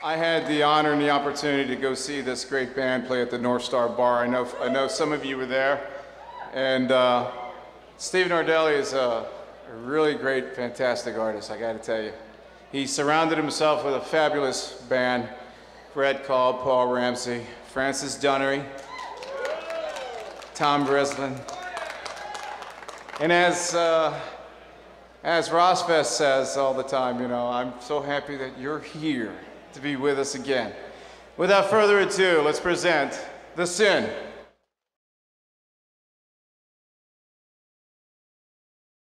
I had the honor and the opportunity to go see this great band play at the North Star Bar. I know some of you were there. And Steve Nardelli is a really great, fantastic artist, I gotta tell you. He surrounded himself with a fabulous band. Brett Call, Paul Ramsey, Francis Dunnery, Tom Breslin. And as Rosfest says all the time, you know, I'm so happy that you're here to be with us again. Without further ado, let's present the SYN.